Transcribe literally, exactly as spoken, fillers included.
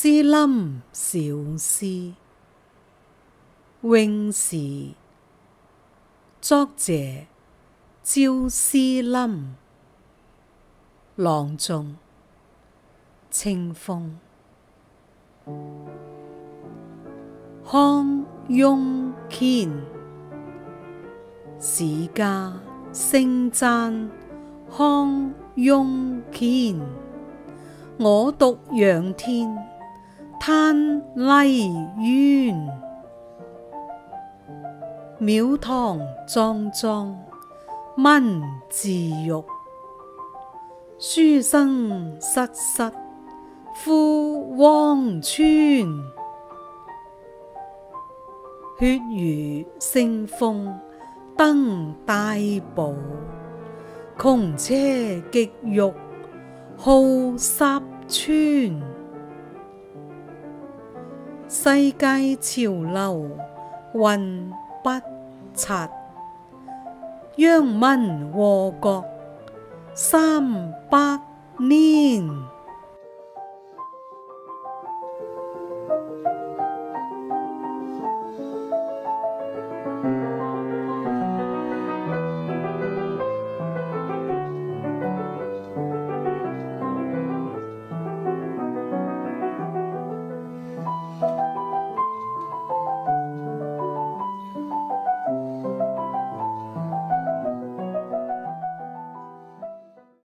詩林小詩，詠時，作者趙思林，朗誦清風。康雍乾，史家盛讚康雍乾。我獨仰天，嘆泥淵。廟堂莊莊，文字獄。書生瑟瑟，赴黃泉。血雨腥風，登大寶。窮奢極欲，好十川。世界潮流，渾不察。讓民禍國，三百年。